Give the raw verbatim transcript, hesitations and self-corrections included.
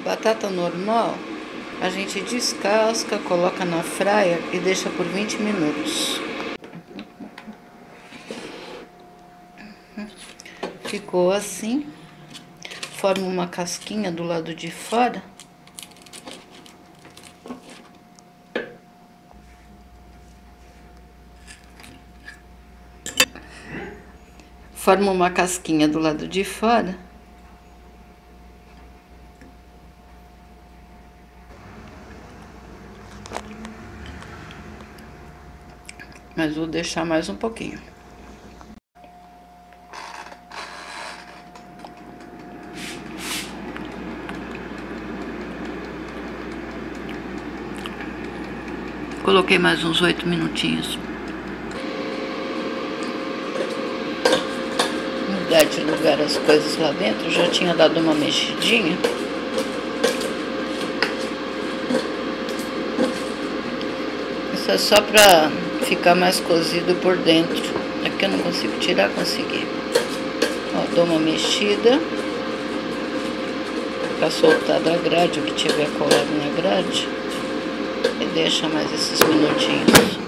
Batata normal, a gente descasca, coloca na fryer e deixa por vinte minutos. Ficou assim. Forma uma casquinha do lado de fora. Forma uma casquinha do lado de fora. Mas vou deixar mais um pouquinho. Coloquei mais uns oito minutinhos. Mudar de lugar as coisas lá dentro. Já tinha dado uma mexidinha. Isso é só pra ficar mais cozido por dentro. Aqui eu não consigo tirar, consegui. Ó, dou uma mexida pra soltar da grade o que tiver colado na grade. E deixa mais esses minutinhos.